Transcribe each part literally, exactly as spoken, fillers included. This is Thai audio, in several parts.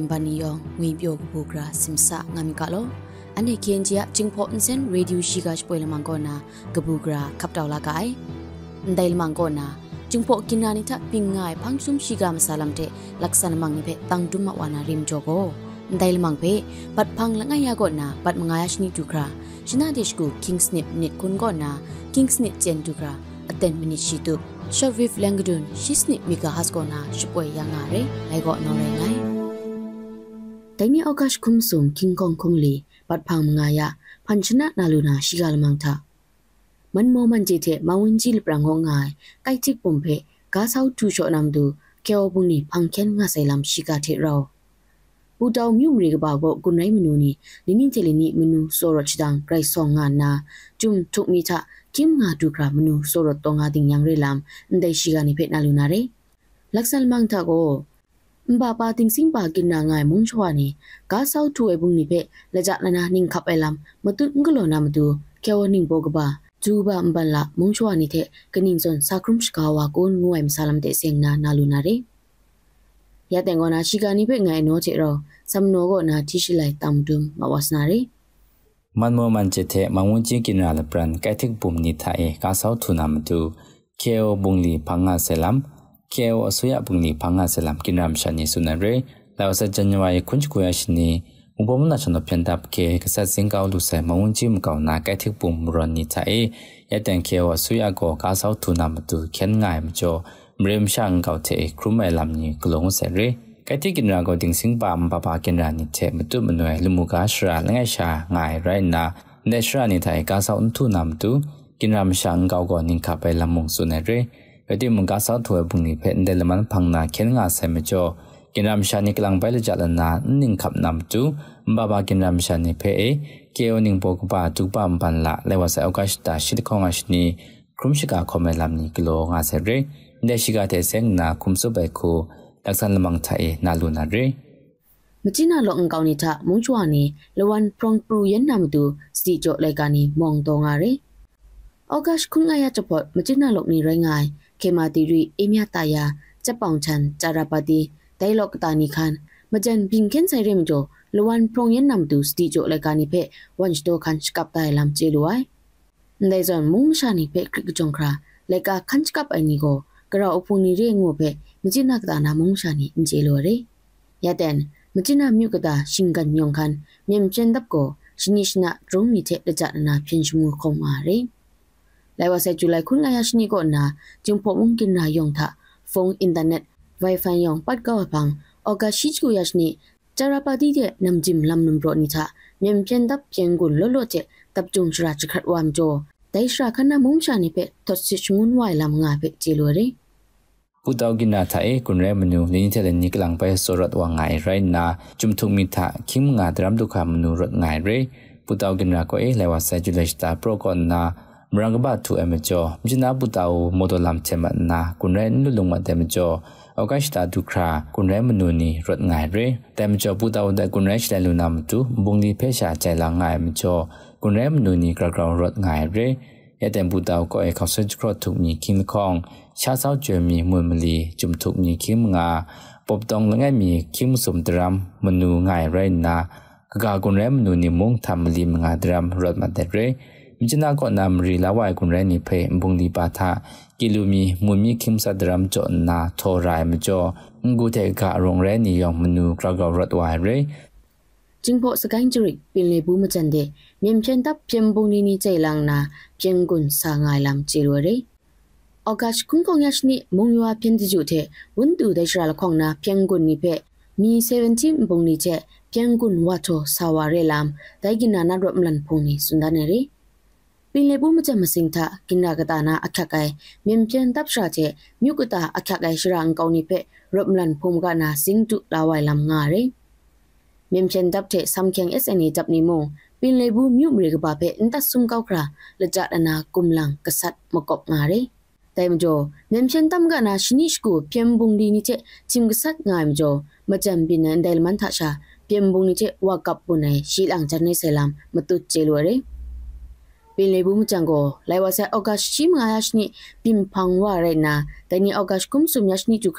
บานิยองงุยเปียวบูกราซิมซางามิกาโลอันนี้เคียนจียจิงพออินเซนเรดิโอชิกาชป่วยละมังกอนากบูกราขับดาวลากายได้ละมังกอนาจิงพอกินานิทะปิงง่ายพังซุมชิกามซาลัมเตลักษณะมังนิเพตังดุมมะวานาริมโจโกได้ละมังเพปัดพังละง่ายกอนาปัดมงายชนิดูกราชนะเดชกูคิงสนิปนิดคุณกอนาคิงสนิปเจนดูกราอัตเตนมินิชิตุชอวิฟแลงกดุนชิสนิปมิกาฮัสกอนาช่วยยังไงเรไลกอนอเรไงแต่นี่อากาศคุมสูงคิงกองคงลีปัดพังมงายะพันชนะนาลูนาชิกาลมังทามันโมมันจิเทมาวินจิลปรางงง่ายใกล้จิกปุ่มเพกาเซาทูโชนำดูเกี่ยวบุนีพังเข็นงาใส่ลำชิกาเทเราปูดาวมิวมรีกบ่าวบอกกุนไรมนูนี่ลินินเทลินีมนูโซรชดังไกรซองงานนาจุมทุกมิทะคิมงาดูกรามนูโซรตองงาดิงยังเรลามได้ชิกานิเพนาลูนาเรลักษณะมังทาโกบาปาติงสิงปากินนางายมุงชวานีกาเซาทูไอบุงนิเพละจักนานานิงขับไอลำมาตุงกโลนามาดูเกี่ยวนิงโบกบาจูบาอัมบัลละมุงชวานิเทกนินซอนซากรุมชกาวาโกนงวยมซาลัมเตเซงนานาลูนาเรยาแต่งอนาชิกานิเพไงโนเจเราซัมโนโกนาทิชิไลตัมดุมมาวาสนาเรมันโมมันเจเทมังวุนจิกินราลปรันไกทิกปุ่มนิทาเอกาเซาทูนามาดูเคียวบุงลีพังงาเซลัมเคียวอสุยะบุงลีพังงาเซลัมกินรามชานิสุนาเรแล้วสัจจันวายคุนจกุยาชนีอุปมนาชนเพียนดับเคกษัตริย์สิงเกาลุเซมังวุนจิมเกานาไกทิกปุ่มรอนนิทาเอยาแต่งเคียวอสุยะโกกาเซาทูนามาดูเขียนง่ายมจ่อเริ่มช่างเกาเทครุมไอลำนี้กลงเสเรไกที่กินรากอดิงสิงปามปาปากินรานิเทมตุมนวยลุมุกาชราละไงชาง่ายไรนาเนชรานิไทยกาเซาอุนทุนามตุกินรามช่างเกาก่อนิงขับไปลำมุงสุนเรไอที่มุงกาเซาถวยบุงนิเพนเดลมันพังนาเขียนงาเซมจ่อกินรามชานิกลังไปละจัลนานิงขับนำตุปาปากินรามชานิเพเอเกี่ยวนิงโปกปาตุปามปันละเลวาเซอากาชตาชิดของอาชนีครุมชิกาคอมเมลำนี้กิโลงาเซเรเดชิกาเทเซงนาคุมสุเบคูลักษณะมังไทยนาลูนาเรมจินาลองกาวนิทะมุงชวานีละวันพรองปรูยันนามดูสติโจรายการนี้มองตรงาเรอากาศคุณงายจะปอดมจินาลอกนี้ไรงายเคมาติรีเอเมียตายาจะปองชันจาราปดีไดลอกตานิคันมจันพิงเคนไซเรมโจละวันพรองยันนามดูสติโจรายการนี้เพวันชโตคันสกับไตลำเจลวยในจอนมุงชานิเพคริกจงคราเลกาคันสกับไอนิโกกระอุปนิเรียงูเพมจินักตานามงชานิอินเจโลเรยาเตนมจินามิวกตาชิงกันยองคันเมียมเชนดับโกชินิชนะตรงนิเทละจัดนาเพียงชมูคงมาเรไลว่าเซจุไลคุณลายชนิโกนาจึงพบมุงกินนายองทะฟงอินเทอร์เน็ตไวไฟยองปัดกาวพังออกาชิจกุยาชนิจาราปาดีเดนำจิมลำนุมโปรนิทะเมียมเชนดับเพียงกุลโลโลเจตับจุงชราจขัดวามโจได้ชราคันนามงชานิเปทศชิชงุนไวลำงาเปเจโลเรผู้ดาวกินนาไทยกุนเรมนูลินิเทเลนิกลังไปสรดวางไงไรนาจุมทุกมิถะคิมงาดรัมดุขามนูรดไงเรผู้ดาวกินนาก็เอเลวาเซจุเลสตาโปรกอนนามรังกบาทูเอเมจอมิจนาผู้ดาวโมโดลัมเชมันนากุนเรนลุลงมาเดเมจออากาศตาดุครากุนเรมนูนีรดไงเรเดเมจอผู้ดาวได้กุนเรชเลลูนามตุบุงดีเพชาใจลางไงเมจอกุนเรมนูนีกระกรองรดไงเรยาแต่ผู้ดาวก็เอเขาเซจครอถูกมีคิมคองชาเศร้าเจอมีมวลมลีจุมถูกมีคิมงาปบตองและง่ายมีคิมสมดรัมมนูง่ายไรนากกากุนเรมนูนิมุงทำมลีมงาดรัมรถมาเดเรมิจนาก่อนนำรีลาวายกุนเรนิเพบุงลีปาทากิลูมีมุนมีคิมสัดรัมจอนาโทรายมจองูเทกะรงเรนิยองมนูกรากรถวายเรจึงพอสกังจริกเป็นเลบูมจันเดเมียมเชนตับเพียงบุงนีนีใจลังนาเพียงกุนสางายลำเจรวเรอากาศคุ้งของยาชนิมงยัวเพียงที่จุดเทวันดูได้ชราลของนาเพียงกุนนิเพมีเซเวนทีบุงนีเจเพียงกุนวัตโตสาวาเรลามได้กินนานารบมลันพงนีสุดานเรเป็นเลบุมจันมาสิงทากินนากตานาอักขะไกเมียมเพียงตับชราเจมิวกตาอักขะไกชรางเกานิเพรบมลันพงกานาสิงตุลาวายลำงาเรเมียมเชนดับเทซัมเคียงเอสเอ็นเอจับนิโมเป็นเลบุมิวมริกบาเพอินตัดซุมเกาคราละจัดนากุมลังกษัตริย์มกบงาเรแต่มจ่อเมียมเชนตัมกานาชินิชกูเพียงบุงดีนิเจจิมกษัตริย์งายมจ่อมาจำบินันเดลมันทัชาเพียงบุงนิเจวากับปุนัยชีลังจันในเซลามมาตุเจลวเรเป็นเลบุมจังโกไลว่าเซอากาศชิมงายชนิปิมพังวาเรนาแต่นี่อากาศคุมสุมยชนิจุครา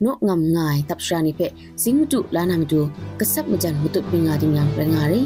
โนงำง่ายตับชรานิเพสิงมุตุลานามตุกษับมจันมุตุปิงาดิงยังแรงารี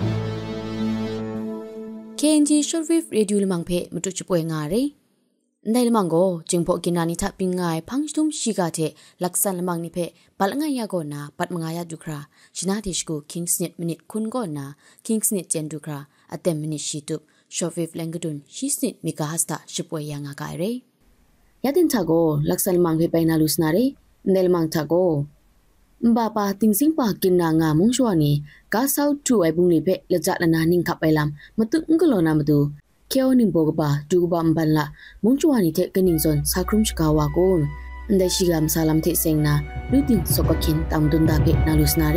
เค เอ็น จี Short Wave Radio ลมังเพมุตุจุป่วยงารีในลมังโกจึงพอกินานิทับปิงง่ายพังชุมชิกาเทลักษณะลมังนิเพปัลงายาโกนาปัดมงายาดุคราชนาทิชกู Kings Net Minute คุณโกนา Kings Net เจนดุคราอเต็มมินิชิตุ Short Wave แรงกดุนชิสนิดมิกาฮัสตาชิป่วยยางากายเรยาดินทาโกลักษณะลมังเพไปนาลุสนารีในลมังทาโกบาปาติงสิงปากินนางามุงชวานีกาซาวทูไอบุงนิเพละจัดนานิงขับไปลำมาตุงกโลนามาดูเคียวนิงโบกบาดูกบามบันละมุงชวานีเทกันิงซอนซาครุมชกาวาโกนอันใดชิกามซาลัมเทเซงนาลุดินสกกินตามดุนดาเพนาลุสนาเร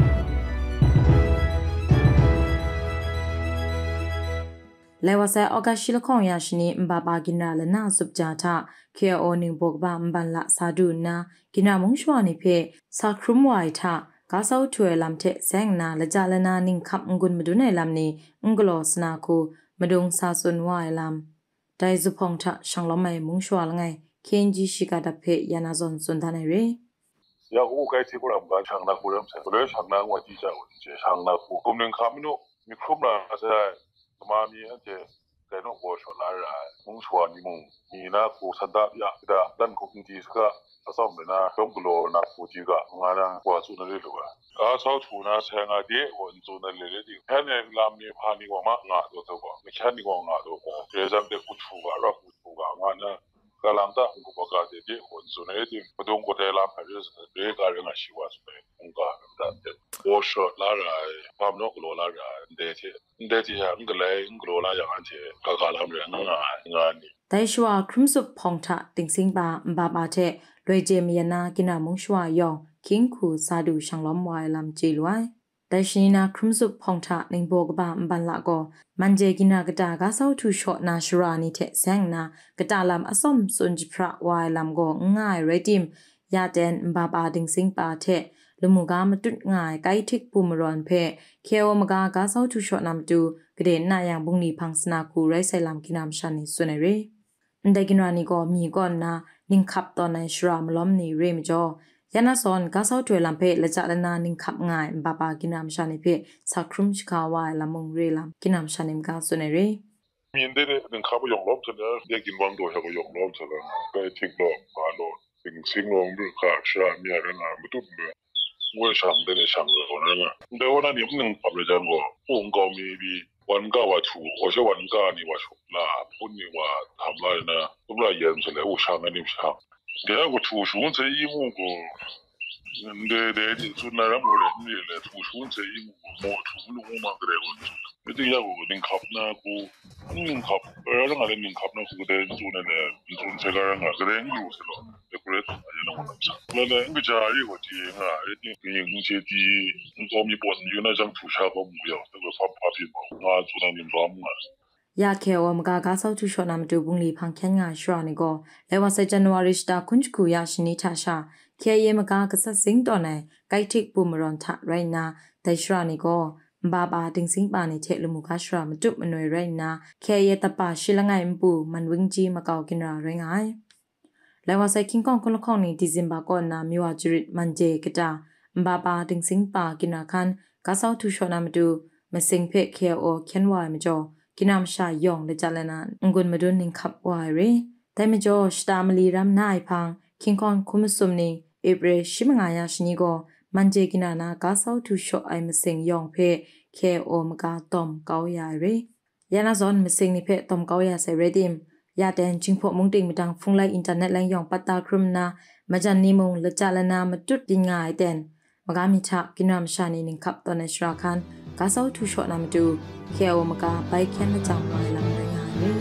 เลวาเซออกาชิลคองยาชนีมบาบากินาลนาสุบจาทาเคียวนิงโบกบามบันละซาดูนากินามุงชวานิเพซาครุมไวทากาซาวถวยลำเทแซงนาละจาลนานิงขับงุนมาดูในลำนี้งกลอสนาคูมาดงซาซุนวายลำได้จุพงทะช่างล้อมไม่มุงชวาลไงเคนจิชิกาดับเพยานาซอนสุนทานเรยากูไกที่กูรำบานช่างนักกูรำเสร็จเลยช่างนักว่าที่จะวันเจช่างนักกูผมนึงคำนู้มีครบแล้วใช่มามีอันเจแต่นกวัวชนลายมุงชวนมุงมีนักกูสัตย์ยาดาดันคุกจีสก็ซ้อมเลยนะต้องกลัวนักกูจีก็งานนั้นว่าสุนัขเลยลูกอ่ะชาวทูน่าเสียงอะไรวันสุนัขเลยดิแค่เนี่ยลำนี้พานิกว่ามากงาตัวตัวก็ไม่แค่นิกว่างาตัวก็เรื่องเด็กกูชูก็รักกูชูก็งานนั้นกำลังตั้งกูประกาศเด็กวันสุนัขดิมาดูกูได้ลำไปเรื่องเด็กการเรื่องชีวะสุนัขกูก็แบบนั้นโอ้ชดลาไรความนกลัวลาไรเด็กที่เด็กที่หางก็เลยกลัวลาอย่างนั้นที่ก็การทำเรื่องงานงานนี้แต่ชัวครึมสุบพองทะติงสิงบาบาบาเทโดยเจมียนากินามุงชัวยองคิงคูซาดูช่างล้อมวายลำจีลวยแต่ชนีนาครึมสุบพองทะนิงโบกบาบันละก็มันเจกินากระดากาเศร้าทูชอนาชรานิเทแซงนากระดาลำอสมสุนจิพระวายลำก็ง่ายเรดิมยาเดนบาบาติงสิงปาเทลมุกามาตุดง่ายไกทิกปูมรอนเพเคียวมกากาเศร้าทูชอนำดูกระเด็นนายางบุงนีพังสนาคูไรไซลำกินามชันนิสุนเรได้กินรานิก็มีก่อนนานิงขับตอนในชรามล้อมนีเรมจอยานาซอนกาเศร้าถวยลำเพและจากนานิงขับง่ายบาบากินามชันนิเพสักครุมชกาวายลำมงเรลำกินามชันนิมกาสุนเรมีนเดนนิงขับยองล้อมเสนอเด็กกินวังโดยเขายองล้อมเสนอก็ทิ้งล้อมพาโลสิงสิงลงด้วยข้าชรามีอะไรนะไม่ตุ้มเลยว่าช่างเดนช่างเลยคนนั้นอ่ะเดี๋ยววันนี้มันนึงขับเลยจังก็ปุ่งก็มีบีวันก็ว่าถูกว่าใช่วันก็นี่ว่าถูกละพุ่นนี่ว่าทำไรนะทุกรายเย็นเสร็จแล้วช่างอันนี้ช่างเดี๋ยวก็ถูกชุ่มเสียอีมุกเดี๋ยวเดี๋ยวสุดนั้นหมดเลยนี่แหละถูกชุ่มเสียอีมุกหมดถูกลูกมาเกลียวไม่ต้องยากกูนึงขับนะกูนึงขับเออแล้วอะไรนึงขับนะกูเดินสุดนั่นแหละสุดเสร็จแล้วนะก็เดินอยู่เสร็จแล้วเดี๋ยวกูเลยทำอะไรนะคนนั้นแล้วเนี่ยก็จะอะไรก็ที่อ่ะไอ้ที่คือยังเชื่อที่ก็มีปวดอยู่นะจังถูกชาก็ไม่เอาแต่ก็ฟังพาพี่บอกว่าสุดนั้นยังร้องอ่ะยาเขียวมกากาเศร้าทุชอนำดูบุงลีพังแค่งาชรานิโกเลวาเซจันวาริสตาคุนจคูยาชนิทาชาเคียเยมกากษัตสิงตอนไหนไกทิกปูมรอนทะไรนาแต่ชรานิโกบาบาติงสิงปานิเทลมุกาชรามาจุบมันวยไรนาเคียเยตปาชิลงไงมปูมันวิงจีมากากินราไรไงเลวาเซคิงกองคนละข้องนี้ดิซิมบากอนนามิวาจริตมันเจกตาบาบาติงสิงปากินราคันกาเศร้าทุชอนำดูมาสิงเพเคียโอเขียนวายมจ่อกินามชายองเลจาเลนานงุนมาดุนนิงขับวายเรแต่มจ่อสตามลีรัมนายพังคิงคอนคุมสุมนิงเอเบรชิมงายาชนิโกมันเจกินานากาเศร้าทุชอไอมาสิงยองเพเคโอมกาตอมเกาใหญ่เรยานาซอนมาสิงนิเพตอมเกาใหญ่ใส่เรดิมยาแดนจิงพวกมุงติงมาดังฟุงไลอินเทอร์เน็ตแรงยองปัตตาครุมนามาจันนิมงเลจาเลนามาจุดดิงายแดนมกามิชากินามชานีนิงขับตอนในชราคันกาเศร้าทุชอนามดูเคียวมกาไปแค่ละจังไปลำรายงานเร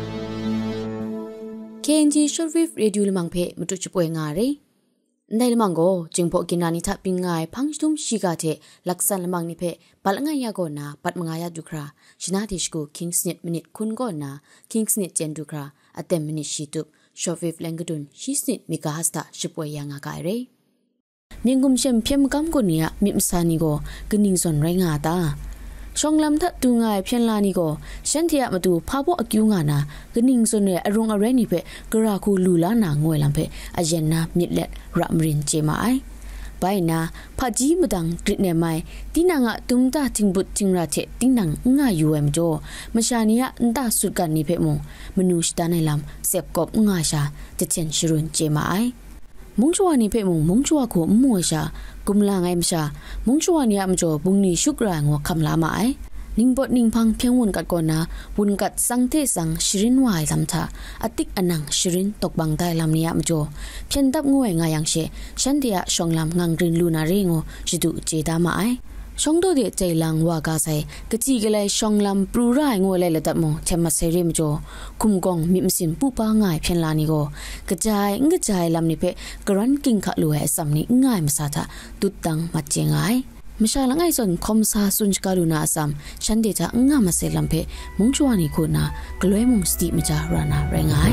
เค เอ็น จี Short Wave Radio ลมังเพมุตุจป่วยงาเรในลมังโกจึงพอกินานิทับปิงง่ายพังชุมชิกาเทลักษณะลมังนิเพปัลงายาโกนาปัดมงายาดุคราชนาทิชกู Kings Net Minute คุณโกนา Kings Net เจนดุคราอเต็มมินิชิตุ Short Wave แรงกดุนชิสนิดมิกาฮัสตาชิป่วยยางากายเรนิงกุมเชมเพียมกัมกุเนียมิมซานิโกกนิงซอนไรงาตาช่องลำทัดตูง่ายเพียงลานี่ก็ฉันที่อยากมาดูภาพว่าอคิวงานะก็นิ่งส่วนเนี่ยอารมณ์อะไรนี่เพ่กระคูลูลานางวยลำเพ่อาเจนนามิดเล็ดรัมรินเจมาไอไปนะพาจีมดังกริดเนไม่ที่นางอะตุ้มตาจิงบุตจิงราเทที่นางง่ายอยู่เอ็มโจมาชานีอะนตาสุดกันนี่เพ่มงมนุษย์ตาในลำเสพกบง่ายชาจะเชนชรุนเจมาไอมงชัวนี่เพ่มงมงชัวขวมัวชากุมลางไอมชามงชัวนี่อะมโจบุงนี่ชุกรางวคำลามาไอนิ่งบดนิ่งพังเพียงวนกัดก่อนนะวนกัดสังเทสังชรินวายลำทาอติกอนังชรินตกบังได้ลำนี้มจ่อเพียงดับงวยงายังเชฉันเดียชงลำงังกรินลูนาเริงโอจิดูเจดามาไอชงโดเดใจลังว่ากาไซกะจีกะเลยชงลำปรูร่ายงวยเลยละตัดมเทมาเซเรมจ่อคุมกองมิมสินปูป้าง่ายเพียงลานี่ก็กระจายงะจายลำนี้เพกรันกิงขะลัวสัมนี้ง่ายมาซาทะตุดตังมัดเจงไอมชาลังไอซอนคอมซาสุนจการุนาซัมฉันเดจะง่ามาเซลัมเพมงจวานิคุณนะกล้วยมงสติมจารานาแรงไอ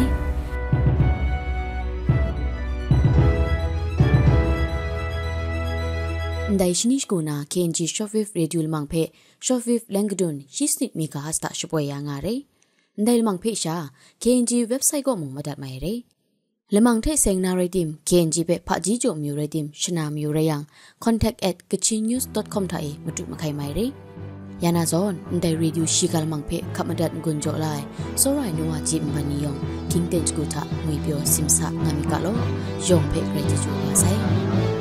ได้ชนิดกูนะเคนจีชอฟฟิฟเรดิโอมังเพชอฟฟิฟแลงกดุนชิสติมีกาสตาช่วยยังไงได้มังเพชาเคนจีเว็บไซต์ก็มงมาดัดไม่เร่และมังเทเซงนาเรดิมเคนจีเปพะจีโจมิวเรดิมชนามิวเรยัง contact at kachinnews dot com ไทยมาดูมาใครไม่เร่ยานาซอนได้เรดิโอชิกาลมังเพขับมาดัดกุนโจไลโซไรนัวจิมมันนิยงคิงเตนสกูทะมวยเปียวซิมซางามิกาโลยองเพเรดิโจมาไซ